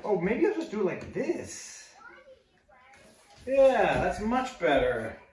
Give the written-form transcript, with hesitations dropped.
Oh, maybe I'll just do it like this. Yeah, that's much better.